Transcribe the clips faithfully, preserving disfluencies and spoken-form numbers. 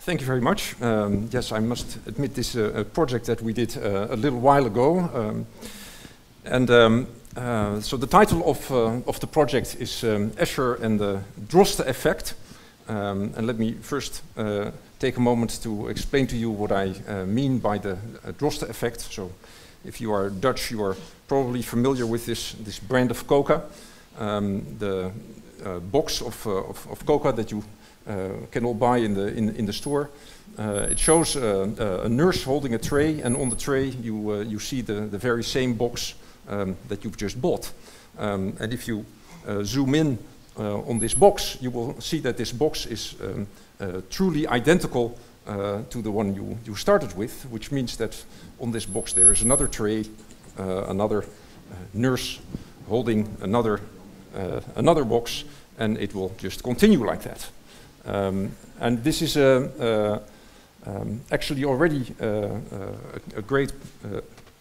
Thank you very much. Um, yes, I must admit this uh, a project that we did uh, a little while ago. Um, and um, uh, so the title of, uh, of the project is um, Escher and the Droste effect. Um, and let me first uh, take a moment to explain to you what I uh, mean by the uh, Droste effect. So if you are Dutch, you are probably familiar with this, this brand of coca. Um, the uh, box of, uh, of, of coca that you Uh, can all buy in the in, in the store. Uh, it shows uh, uh, a nurse holding a tray, and on the tray you uh, you see the the very same box um, that you've just bought. Um, and if you uh, zoom in uh, on this box, you will see that this box is um, uh, truly identical uh, to the one you you started with, which means that on this box there is another tray, uh, another uh, nurse holding another uh, another box, and it will just continue like that. Um, and this is uh, uh, um, actually already uh, uh, a, a great uh,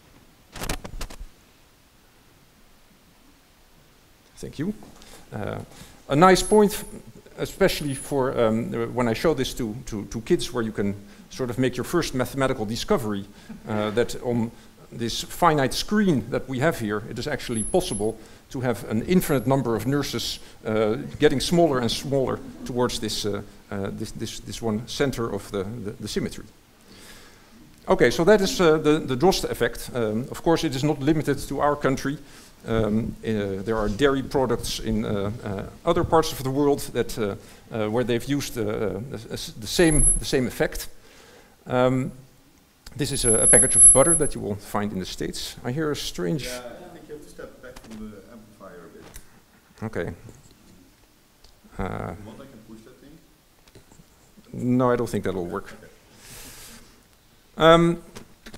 thank you. Uh, a nice point, especially for um, when I show this to, to, to kids, where you can sort of make your first mathematical discovery uh, that on this finite screen that we have here, it is actually possible to have an infinite number of nurses uh, getting smaller and smaller towards this, uh, uh, this, this, this one center of the, the, the symmetry. Okay, so that is uh, the, the Droste effect. Um, of course, it is not limited to our country. Um, uh, there are dairy products in uh, uh, other parts of the world that, uh, uh, where they've used uh, uh, the, same, the same effect. Um, this is a, a package of butter that you will find in the States. I hear a strange... Yeah, I think you have to step back from the amplifier a bit. Okay. Uh, you want I can push that thing? No, I don't think that'll work. Okay. Um,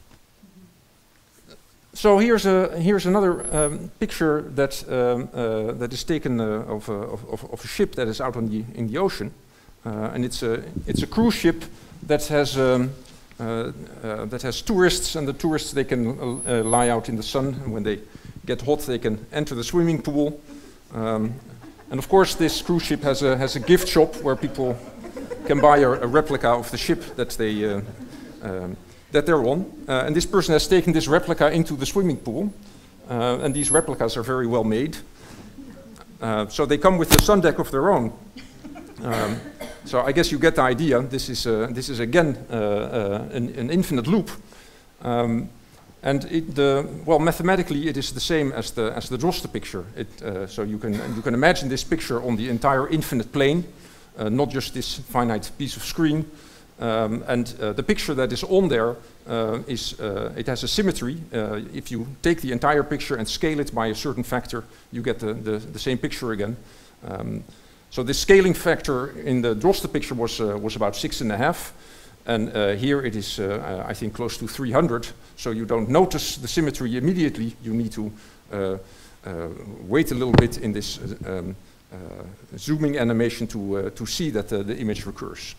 so here's a here's another um, picture that um, uh, that is taken uh, of, a, of of a ship that is out on the in the ocean, uh, and it's a it's a cruise ship that has. Um, Uh, uh, that has tourists, and the tourists, they can uh, uh, lie out in the sun, and when they get hot they can enter the swimming pool. Um, and of course this cruise ship has a, has a gift shop where people can buy a, a replica of the ship that, they, uh, um, that they're on. Uh, and this person has taken this replica into the swimming pool, uh, and these replicas are very well made. Uh, so they come with a sun deck of their own. Um, So I guess you get the idea. This is uh, this is again uh, uh, an, an infinite loop, um, and it, the well mathematically it is the same as the as the Droste picture. It, uh, so you can you can imagine this picture on the entire infinite plane, uh, not just this finite piece of screen. Um, and uh, the picture that is on there uh, is uh, it has a symmetry. Uh, if you take the entire picture and scale it by a certain factor, you get the the, the same picture again. Um, So the scaling factor in the Droste picture was uh, was about six and a half, and uh, here it is, uh, uh, I think, close to three hundred. So you don't notice the symmetry immediately. You need to uh, uh, wait a little bit in this uh, um, uh, zooming animation to uh, to see that uh, the image recurs.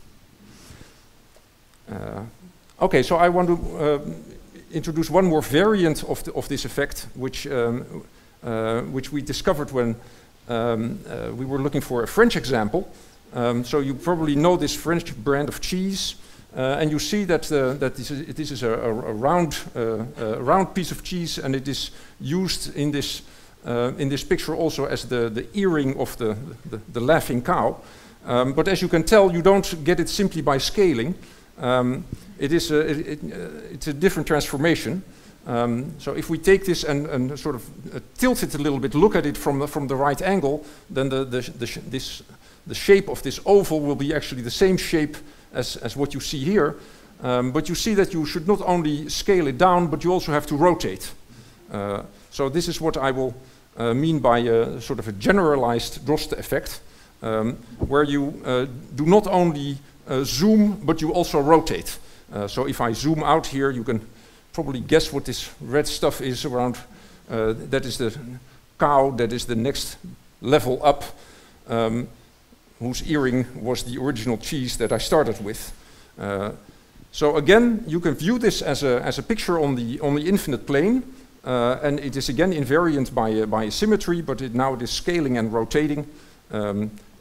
Uh, okay, so I want to uh, introduce one more variant of the, of this effect, which um, uh, which we discovered when. Um, uh, we were looking for a French example. Um, so you probably know this French brand of cheese, uh, and you see that uh, that this is, this is a, a, a round uh, a round piece of cheese, and it is used in this uh, in this picture also as the the earring of the the, the laughing cow. Um, but as you can tell, you don't get it simply by scaling. Um, it is a, it, it, uh, it's a different transformation. Um, so if we take this and, and sort of uh, tilt it a little bit, look at it from the, from the right angle, then the, the, the, sh this, the shape of this oval will be actually the same shape as, as what you see here. Um, but you see that you should not only scale it down, but you also have to rotate. Uh, so this is what I will uh, mean by a, sort of a generalized Droste effect, um, where you uh, do not only uh, zoom, but you also rotate. Uh, so if I zoom out here, you can probably guess what this red stuff is around. Uh, that is the cow, that is the next level up, um, whose earring was the original cheese that I started with. Uh, so again, you can view this as a, as a picture on the, on the infinite plane, uh, and it is again invariant by, uh, by symmetry, but it now it is scaling and rotating. Um,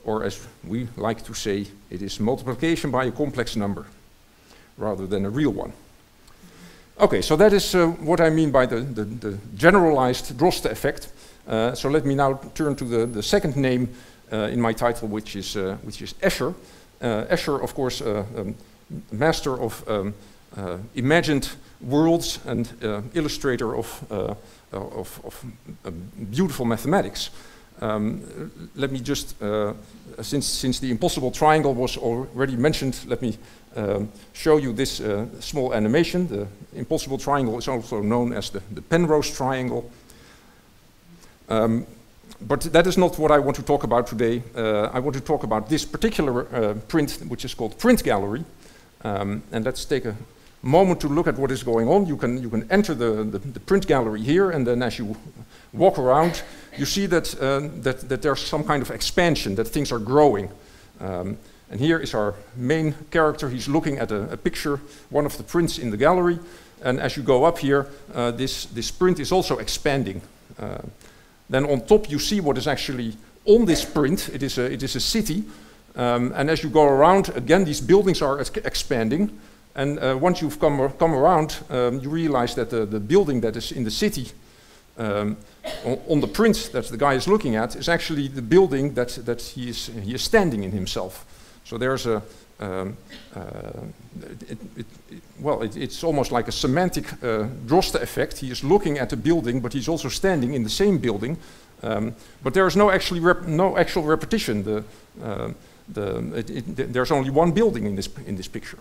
or as we like to say, it is multiplication by a complex number, rather than a real one. Okay, so that is uh, what I mean by the, the, the generalized Droste effect. Uh, so let me now turn to the, the second name uh, in my title, which is, uh, which is Escher. Uh, Escher, of course, uh, um, master of um, uh, imagined worlds and uh, illustrator of, uh, of, of uh, beautiful mathematics. Um, let me just, uh, since, since the impossible triangle was already mentioned, let me um, show you this uh, small animation. The impossible triangle is also known as the, the Penrose triangle. Um, but that is not what I want to talk about today. Uh, I want to talk about this particular uh, print, which is called Print Gallery. Um, and let's take a moment to look at what is going on. You can, you can enter the, the, the print gallery here, and then as you walk around, you see that, uh, that, that there's some kind of expansion, that things are growing. Um, and here is our main character. He's looking at a, a picture, one of the prints in the gallery. And as you go up here, uh, this, this print is also expanding. Uh, then on top you see what is actually on this print. It is a, it is a city. Um, and as you go around, again, these buildings are ex expanding. And uh, once you've come, come around, um, you realize that the, the building that is in the city um, on, on the print that the guy is looking at is actually the building that, that he, is, he is standing in himself. So there's a, um, uh, it, it, it, well, it, it's almost like a semantic uh, Droste effect. He is looking at the building, but he's also standing in the same building. Um, but there is no, actually rep no actual repetition. The, uh, the, it, it, there's only one building in this, in this picture.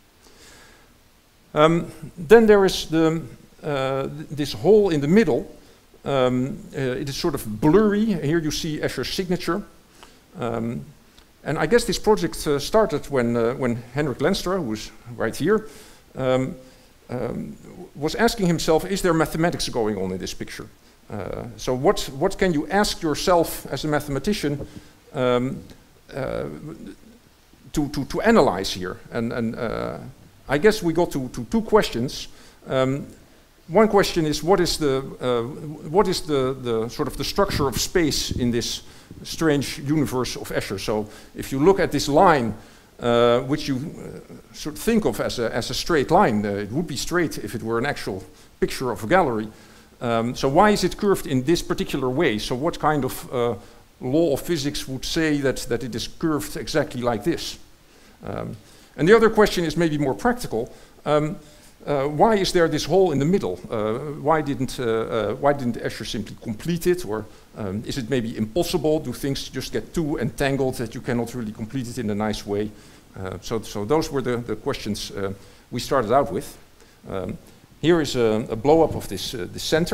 Um, then there is the, uh, th this hole in the middle. Um, uh, it is sort of blurry. Here you see Escher's signature. Um, and I guess this project uh, started when, uh, when Henrik Lenstra, who is right here, um, um, was asking himself, is there mathematics going on in this picture? Uh, so what, what can you ask yourself as a mathematician um, uh, to, to, to analyze here? And, and uh, I guess we got to, to two questions. Um, one question is, what is the uh, what is the, the sort of the structure of space in this strange universe of Escher? So if you look at this line, uh, which you uh, sort of think of as a as a straight line, uh, it would be straight if it were an actual picture of a gallery. Um, so why is it curved in this particular way? So what kind of uh, law of physics would say that that it is curved exactly like this? Um, And the other question is maybe more practical. Um, uh, why is there this hole in the middle? Uh, why didn't uh, uh, why didn't Escher simply complete it? Or um, is it maybe impossible? Do things just get too entangled that you cannot really complete it in a nice way? Uh, so, so those were the, the questions uh, we started out with. Um, here is a, a blow-up of this, uh, this center.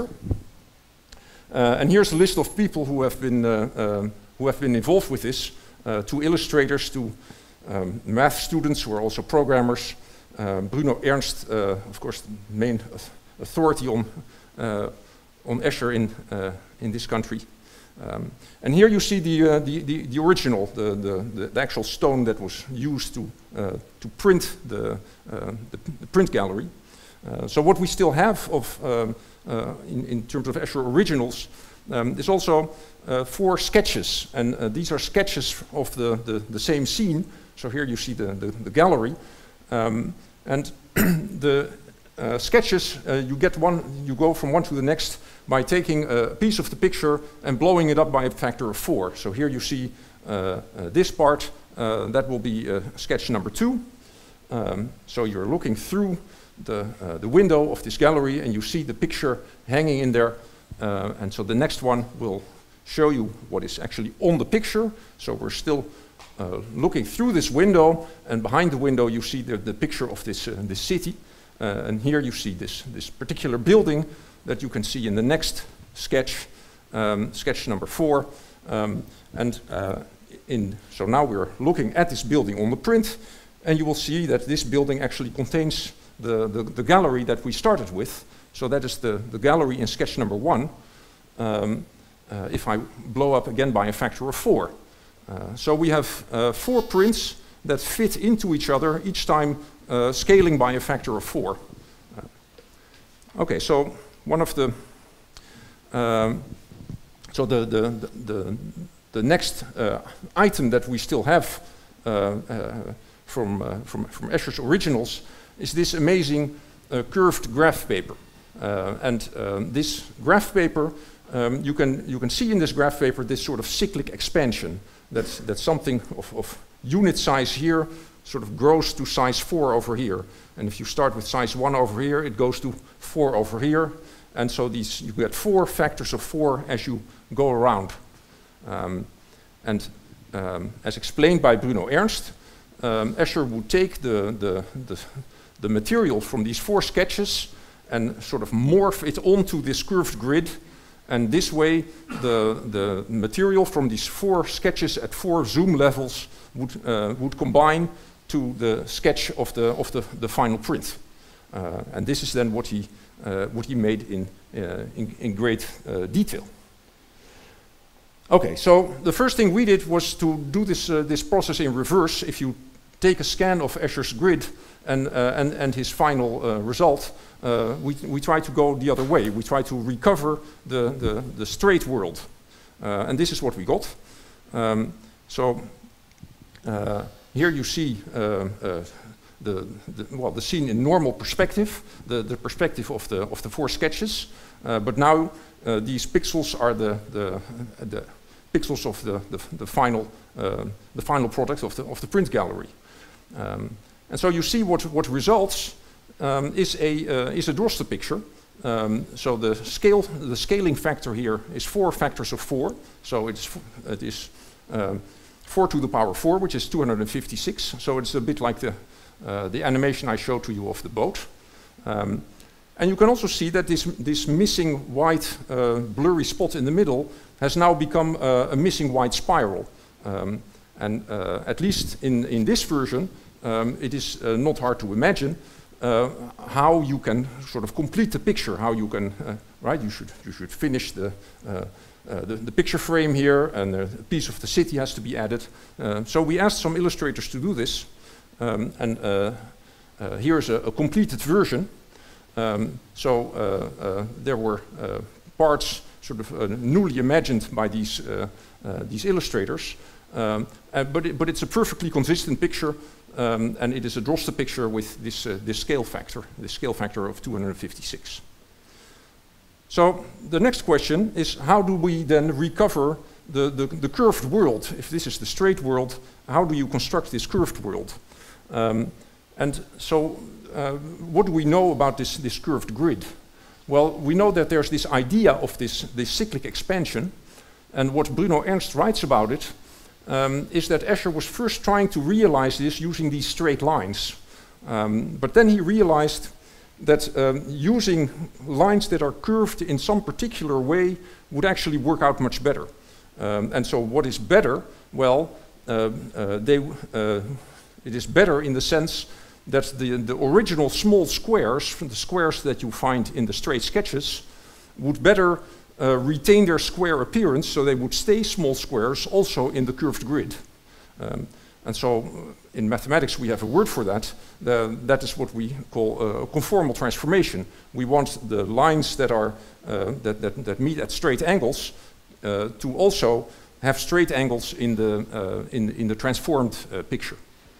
Uh, and here's a list of people who have been, uh, um, who have been involved with this, uh, two illustrators, two Um, math students who are also programmers. Uh, Bruno Ernst, uh, of course, the main authority on, uh, on Escher in, uh, in this country. Um, and here you see the, uh, the, the, the original, the, the, the actual stone that was used to, uh, to print the, uh, the, the print gallery. Uh, so what we still have of, um, uh, in, in terms of Escher originals um, is also uh, four sketches. And uh, these are sketches of the, the, the same scene. So here you see the, the, the gallery, um, and the uh, sketches, uh, you get one, you go from one to the next by taking a piece of the picture and blowing it up by a factor of four. So here you see uh, uh, this part, uh, that will be uh, sketch number two. Um, so you're looking through the, uh, the window of this gallery and you see the picture hanging in there. Uh, and so the next one will show you what is actually on the picture. So we're still Uh, looking through this window, and behind the window you see the, the picture of this, uh, this city. Uh, and here you see this, this particular building that you can see in the next sketch, um, sketch number four. Um, and uh, in, so now we're looking at this building on the print, and you will see that this building actually contains the, the, the gallery that we started with. So that is the, the gallery in sketch number one, um, uh, if I blow up again by a factor of four. Uh, so we have uh, four prints that fit into each other, each time uh, scaling by a factor of four. Uh, okay, so one of the, um, so the, the, the, the the next uh, item that we still have uh, uh, from, uh, from, from Escher's originals is this amazing uh, curved graph paper. Uh, and um, this graph paper, um, you, can, you can see in this graph paper this sort of cyclic expansion. That's, that's something of, of unit size here sort of grows to size four over here. And if you start with size one over here, it goes to four over here. And so these, you get four factors of four as you go around. Um, and um, as explained by Bruno Ernst, um, Escher would take the, the, the, the material from these four sketches and sort of morph it onto this curved grid. And this way, the, the material from these four sketches at four zoom levels would, uh, would combine to the sketch of the, of the, the final print. Uh, and this is then what he, uh, what he made in, uh, in, in great uh, detail. Okay, so the first thing we did was to do this, uh, this process in reverse. If you take a scan of Escher's grid and, uh, and, and his final uh, result, uh, we, we try to go the other way. We try to recover the, the, the straight world. Uh, and this is what we got. Um, so uh, here you see uh, uh, the, the, well, the scene in normal perspective, the, the perspective of the, of the four sketches. Uh, but now uh, these pixels are the, the, the pixels of the, the, the, final, uh, the final product of the, of the print gallery. Um, and so you see what, what results um, is, a, uh, is a Droste picture. Um, so the, scale, the scaling factor here is four factors of four. So it's, it is um, four to the power four, which is two hundred fifty-six. So it's a bit like the, uh, the animation I showed to you of the boat. Um, and you can also see that this, this missing white uh, blurry spot in the middle has now become uh, a missing white spiral. Um, and uh, at least in, in this version, um, it is uh, not hard to imagine uh, how you can sort of complete the picture, how you can, uh, right, you should, you should finish the, uh, uh, the, the picture frame here, and a piece of the city has to be added. Uh, so we asked some illustrators to do this, um, and uh, uh, here's a, a completed version. Um, so uh, uh, there were uh, parts sort of uh, newly imagined by these, uh, uh, these illustrators, um, uh, but, it, but it's a perfectly consistent picture, um, and it is a Droste picture with this, uh, this scale factor, this scale factor of two hundred fifty-six. So the next question is, how do we then recover the, the, the curved world? If this is the straight world, how do you construct this curved world? Um, and so Uh, what do we know about this, this curved grid? Well, we know that there's this idea of this, this cyclic expansion, and what Bruno Ernst writes about it um, is that Escher was first trying to realize this using these straight lines. Um, but then he realized that um, using lines that are curved in some particular way would actually work out much better. Um, and so what is better? Well, uh, uh, they, uh, it is better in the sense that the, the original small squares, from the squares that you find in the straight sketches, would better uh, retain their square appearance, so they would stay small squares also in the curved grid. Um, and so in mathematics we have a word for that. The, that is what we call a conformal transformation. We want the lines that, are, uh, that, that, that meet at straight angles uh, to also have straight angles in the, uh, in, in the transformed uh, picture.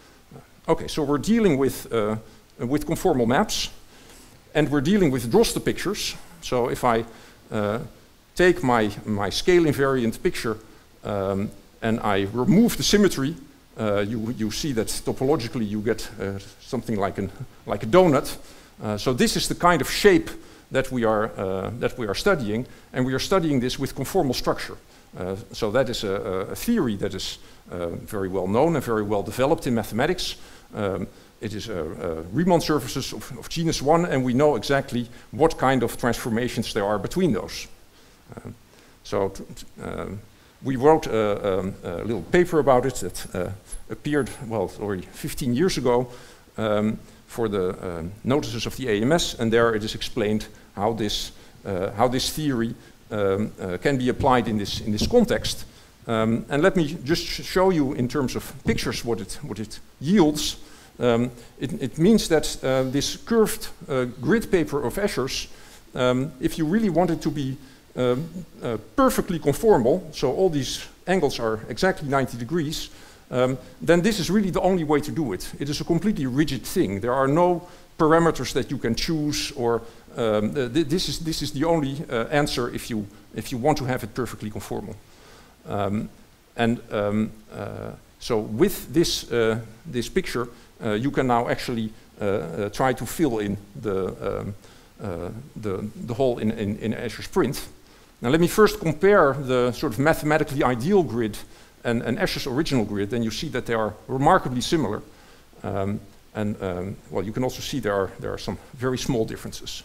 Okay, so we're dealing with, uh, with conformal maps, and we're dealing with Droste pictures. So if I uh, take my, my scale invariant picture um, and I remove the symmetry, uh, you, you see that topologically you get uh, something like, an, like a donut. Uh, so this is the kind of shape that we are, uh, that we are studying, and we are studying this with conformal structure. Uh, so that is a, a theory that is uh, very well known and very well developed in mathematics. Um, it is uh, uh, Riemann surfaces of, of genus one, and we know exactly what kind of transformations there are between those. Um, so t um, we wrote a, um, a little paper about it that uh, appeared, well, already fifteen years ago um, for the um, notices of the A M S, and there it is explained how this, uh, how this theory um, uh, can be applied in this, in this context. Um, and let me just sh show you in terms of pictures what it, what it yields. Um, it, it means that uh, this curved uh, grid paper of Escher's, um, if you really want it to be um, uh, perfectly conformal, so all these angles are exactly ninety degrees, um, then this is really the only way to do it. It is a completely rigid thing. There are no parameters that you can choose, or um, th this is this is the only uh, answer if you if you want to have it perfectly conformal. Um, and um, uh, so with this uh, this picture, uh, you can now actually uh, uh, try to fill in the um, uh, the the hole in, in in Azure Sprint. Now let me first compare the sort of mathematically ideal grid and, and Azure's original grid, and you see that they are remarkably similar. Um, and um, well, you can also see there are there are some very small differences.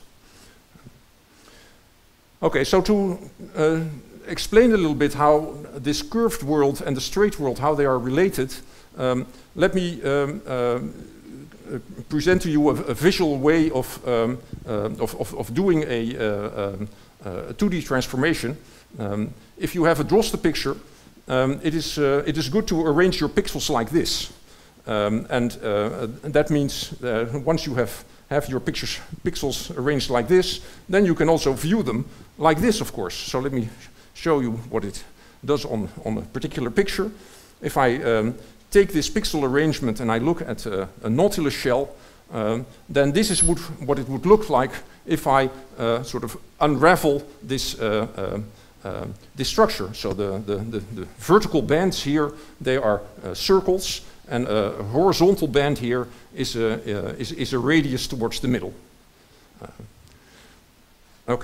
Okay, so to uh, explain a little bit how this curved world and the straight world, how they are related, um, let me um, uh, present to you a, a visual way of, um, uh, of, of, of doing a, uh, um, uh, a two D transformation. Um, if you have a Droste picture, um, it, is, uh, it is good to arrange your pixels like this. Um, and uh, that means uh, once you have, have your pictures, pixels arranged like this, then you can also view them like this, of course. So let me show you what it does on, on a particular picture. If I um, take this pixel arrangement and I look at a, a Nautilus shell, um, then this is would, what it would look like if I uh, sort of unravel this, uh, uh, uh, this structure. So the, the, the, the vertical bands here, they are uh, circles, and a horizontal band here is a, uh, is, is a radius towards the middle. Uh, okay.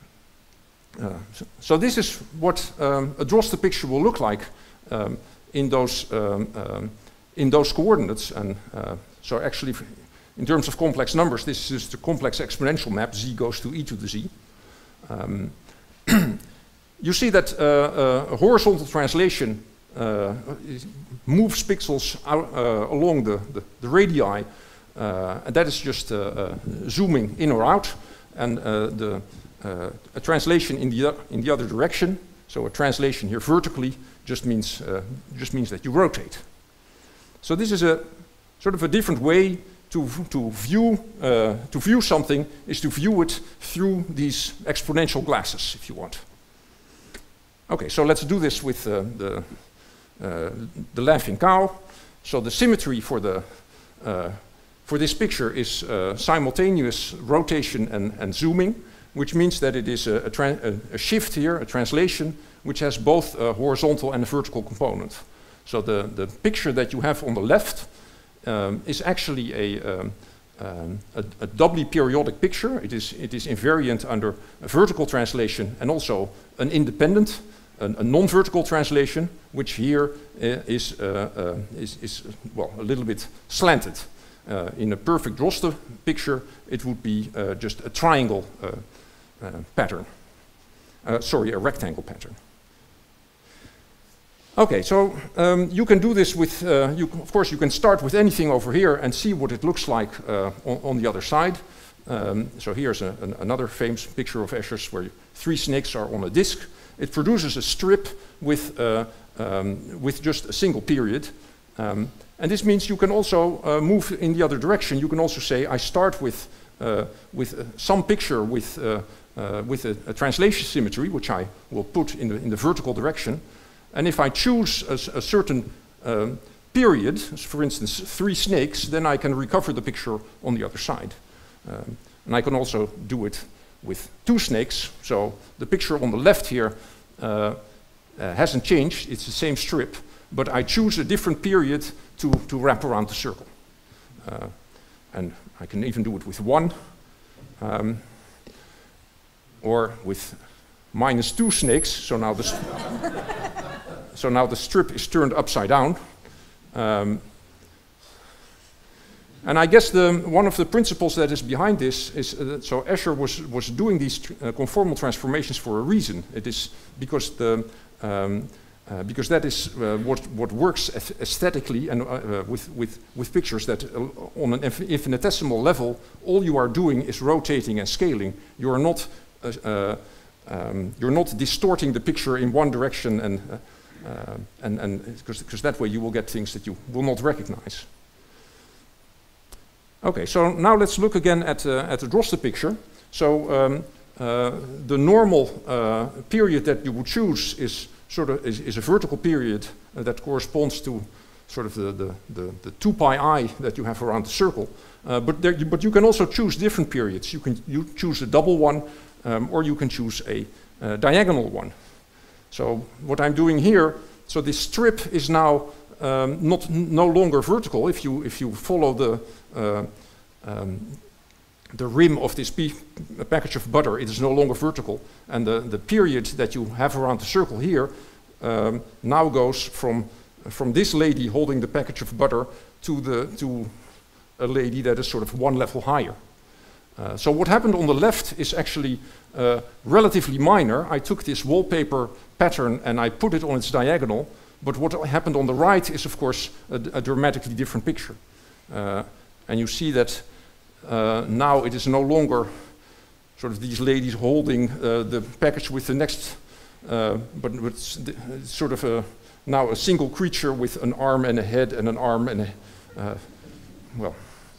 Uh, so, so this is what um, a Droste picture will look like um, in those um, um, in those coordinates. And uh, so actually, in terms of complex numbers, this is the complex exponential map. Z goes to e to the z. Um, you see that uh, uh, a horizontal translation uh, moves pixels out, uh, along the, the, the radii, uh, and that is just uh, uh, zooming in or out, and uh, the Uh, a translation in the, in the other direction, so a translation here vertically just means, uh, just means that you rotate. So this is a sort of a different way to, to, view, uh, to view something, is to view it through these exponential glasses, if you want. Okay, so let's do this with uh, the, uh, the laughing cow. So the symmetry for, the, uh, for this picture is uh, simultaneous rotation and, and zooming, which means that it is a, a, a shift here, a translation, which has both a horizontal and a vertical component. So the, the picture that you have on the left um, is actually a, um, um, a, a doubly periodic picture. It is, it is invariant under a vertical translation and also an independent, an, a non-vertical translation, which here uh, is, uh, uh, is, is, well, a little bit slanted. Uh, in a perfect Droste picture, it would be uh, just a triangle uh, uh, pattern. Uh, sorry, a rectangle pattern. Okay, so um, you can do this with, uh, you, of course, you can start with anything over here and see what it looks like uh, on, on the other side. Um, so here's a, an, another famous picture of Azure's where three snakes are on a disk. It produces a strip with, uh, um, with just a single period. Um, And this means you can also uh, move in the other direction. You can also say, I start with, uh, with uh, some picture with, uh, uh, with a, a translation symmetry, which I will put in the, in the vertical direction. And if I choose a, a certain um, period, for instance, three snakes, then I can recover the picture on the other side. Um, and I can also do it with two snakes. So the picture on the left here uh, uh, hasn't changed. It's the same strip. But I choose a different period to, to wrap around the circle. Uh, and I can even do it with one, um, or with minus two snakes, so now the, so now the strip is turned upside down. Um, and I guess the, one of the principles that is behind this is, uh, that so Azure was, was doing these tr uh, conformal transformations for a reason. It is because the um, Uh, because that is uh, what, what works aesthetically and uh, uh, with, with, with pictures, that uh, on an infinitesimal level, all you are doing is rotating and scaling. You are not, uh, uh, um, you're not distorting the picture in one direction, and uh, uh, and, and because that way you will get things that you will not recognize. Okay, so now let's look again at, uh, at the Droste picture. So um, uh, the normal uh, period that you would choose is sort of is, is a vertical period uh, that corresponds to sort of the, the, the, the two pi I that you have around the circle. Uh, but, there, but you can also choose different periods. You can you choose a double one, um, or you can choose a uh, diagonal one. So what I'm doing here, so this strip is now um, not no longer vertical. If you if you follow the uh, um, the rim of this package of butter, it is no longer vertical, and the the period that you have around the circle here um, now goes from from this lady holding the package of butter to the to a lady that is sort of one level higher. Uh, so what happened on the left is actually uh, relatively minor. I took this wallpaper pattern and I put it on its diagonal, but what happened on the right is of course a, a dramatically different picture. Uh, and you see that uh, now it is no longer sort of these ladies holding uh, the package with the next, uh, but it's, it's sort of a, now a single creature with an arm and a head and an arm and a, uh, well.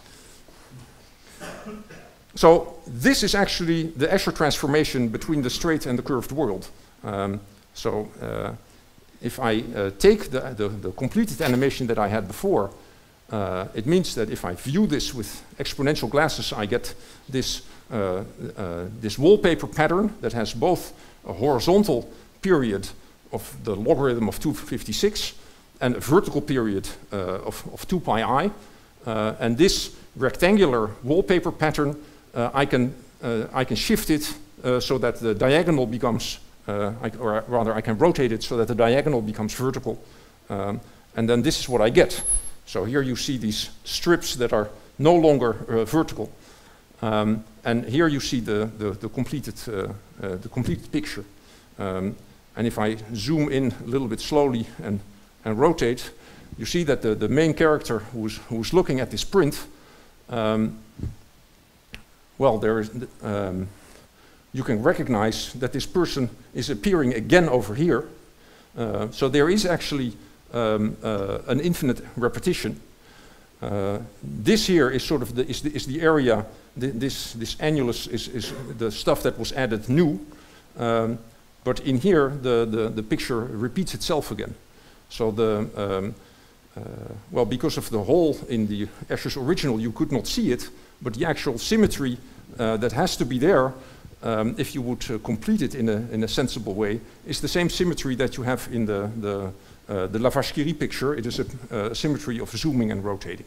So this is actually the Escher transformation between the straight and the curved world. Um, so uh, if I uh, take the, the, the completed animation that I had before, uh, it means that if I view this with exponential glasses, I get this, uh, uh, this wallpaper pattern that has both a horizontal period of the logarithm of two fifty-six and a vertical period uh, of, of two pi I. Uh, and this rectangular wallpaper pattern, uh, I can uh, I can shift it uh, so that the diagonal becomes, uh, I, or rather I can rotate it so that the diagonal becomes vertical, um, and then this is what I get. So here you see these strips that are no longer uh, vertical, um, and here you see the the, the completed uh, uh, the completed picture. Um, and if I zoom in a little bit slowly and and rotate, you see that the, the main character who's, who's looking at this print, um, well, there is, um, you can recognize that this person is appearing again over here. Uh, so there is actually um, uh, an infinite repetition. Uh, this here is sort of the, is the, is the area, the, this, this annulus is, is the stuff that was added new. Um, but in here, the, the, the picture repeats itself again. So the, um, uh, well, because of the hole in the Escher's original, you could not see it, but the actual symmetry uh, that has to be there, um, if you would uh, complete it in a, in a sensible way, is the same symmetry that you have in the, the, uh, the Lavache-Curie picture. It is a, a symmetry of zooming and rotating.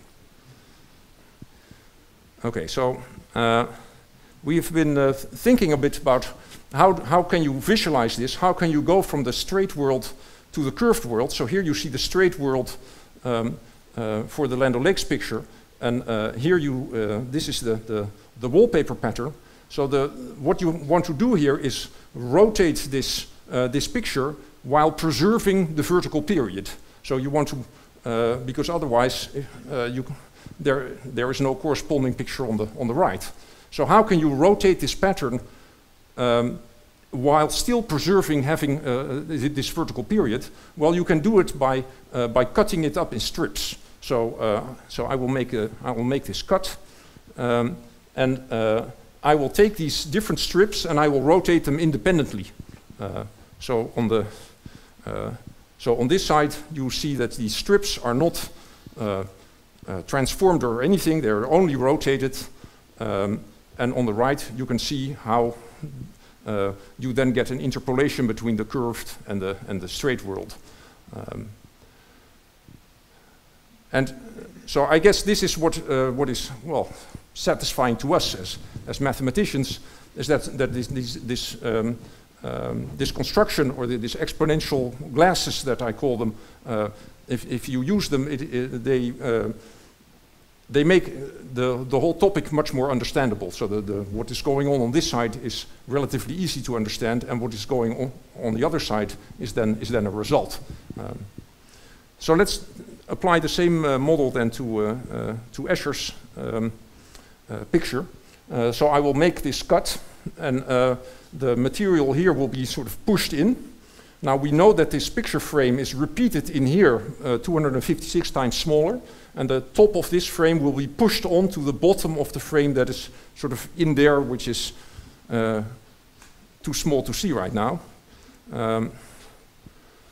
Okay, so uh, we've been uh, thinking a bit about how, how can you visualize this? How can you go from the straight world to the curved world? So here you see the straight world um, uh, for the Land O'Lakes picture, and uh, here you, uh, this is the, the, the wallpaper pattern. So the, what you want to do here is rotate this, uh, this picture while preserving the vertical period. So you want to, uh, because otherwise uh, you, there, there is no corresponding picture on the, on the right. So how can you rotate this pattern um, while still preserving having uh, this vertical period? Well, you can do it by, uh, by cutting it up in strips. So, uh, so I, will make a, I will make this cut, um, and uh, I will take these different strips and I will rotate them independently. Uh, so, on the, uh, so on this side, you see that these strips are not uh, uh, transformed or anything, they're only rotated. Um, and on the right, you can see how Uh, you then get an interpolation between the curved and the, and the straight world. Um, and so I guess this is what, uh, what is, well, satisfying to us as, as mathematicians, is that, that this, this, this, um, um, this construction, or the, this exponential glasses that I call them, uh, if, if you use them, it, it, they, uh, they make the, the whole topic much more understandable. So the, the, what is going on on this side is relatively easy to understand, and what is going on on the other side is then, is then a result. Um, so let's apply the same uh, model then to, uh, uh, to Escher's um, uh, picture. Uh, so I will make this cut, and uh, the material here will be sort of pushed in. Now we know that this picture frame is repeated in here uh, two hundred fifty-six times smaller, and the top of this frame will be pushed onto the bottom of the frame that is sort of in there, which is uh, too small to see right now. Um,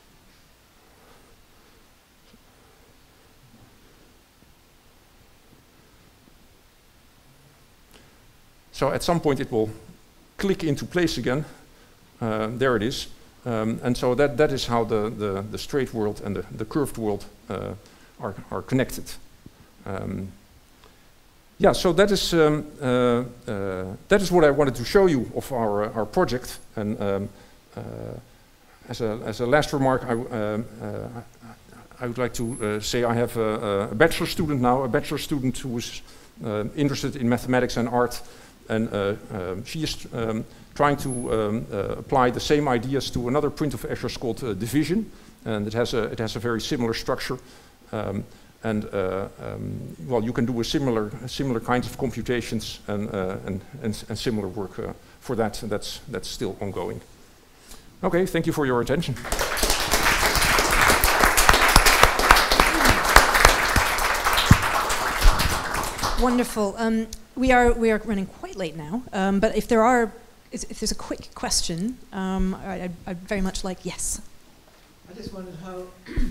so at some point it will click into place again. Uh, there it is. Um, and so that, that is how the, the, the straight world and the, the curved world uh, are, are connected. Um, yeah, so that is, um, uh, uh, that is what I wanted to show you of our, uh, our project. And um, uh, as, a, as a last remark, I, um, uh, I would like to uh, say I have a, a bachelor student now, a bachelor student who is uh, interested in mathematics and art. And uh, um, she is um, trying to um, uh, apply the same ideas to another print of Escher's called uh, Division, and it has a it has a very similar structure, um, and uh, um, well, you can do a similar similar kinds of computations and uh, and, and and similar work uh, for that, and that's that's still ongoing. Okay, thank you for your attention. Wonderful. Um, we are we are running quite late now, um, but if there are, if there's a quick question, um, I, I'd, I'd very much like yes. I just wondered how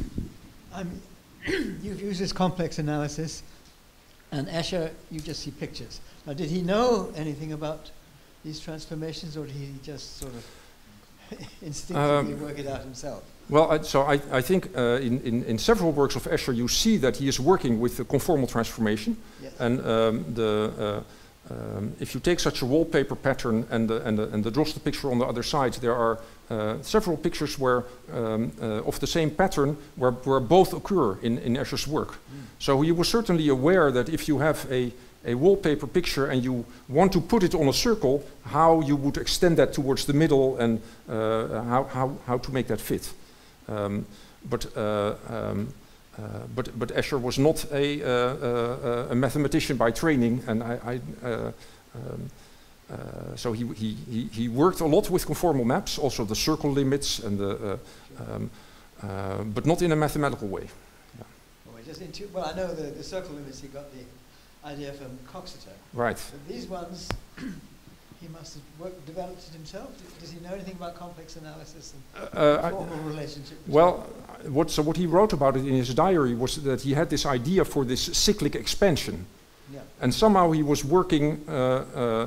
um, you've used this complex analysis, and Escher, you just see pictures. Now, did he know anything about these transformations, or did he just sort of instinctively um, work it out himself? Well, I, so I, I think uh, in, in, in several works of Escher you see that he is working with the conformal transformation. Yes. And um, the, uh, um, if you take such a wallpaper pattern and the, and the, and the Droste picture on the other side, there are uh, several pictures where, um, uh, of the same pattern where, where both occur in, in Escher's work. Mm. So he was certainly aware that if you have a, a wallpaper picture and you want to put it on a circle, how you would extend that towards the middle and uh, how, how, how to make that fit. Um, but, uh, um, uh, but but Escher was not a, uh, uh, a mathematician by training, and I, I uh, um, uh, so he, he he he worked a lot with conformal maps, also the circle limits, and the uh, um, uh, but not in a mathematical way. Yeah. Well, just into, well, I know the, the circle limits. He got the idea from Coxeter. Right. But these ones. He must have worked, developed it himself. Does he know anything about complex analysis and uh, formal I, relationship? Well, what, so what he wrote about it in his diary was that he had this idea for this cyclic expansion, yeah. And somehow he was working. Uh, uh,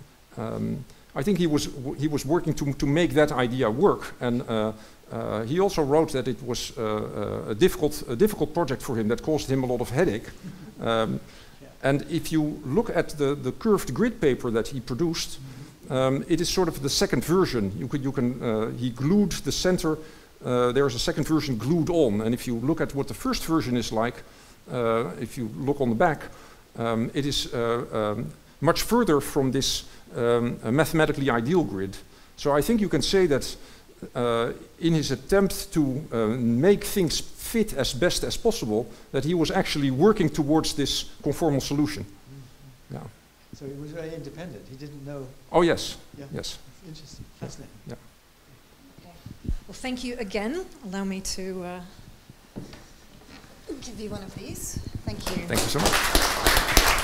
um, I think he was he was working to to make that idea work, and uh, uh, he also wrote that it was uh, a difficult a difficult project for him that caused him a lot of headache. Um, And if you look at the, the curved grid paper that he produced, um, it is sort of the second version. You could, you can, uh, he glued the center, uh, there is a second version glued on. And if you look at what the first version is like, uh, if you look on the back, um, it is uh, um, much further from this um, mathematically ideal grid. So I think you can say that uh, in his attempt to uh, make things fit as best as possible, that he was actually working towards this conformal solution. Mm-hmm. Yeah. So he was very independent. He didn't know. Oh yes. Yeah. Yes. Interesting. Fascinating. Yeah. Okay. Well, thank you again. Allow me to uh, give you one of these. Thank you. Thank you so much.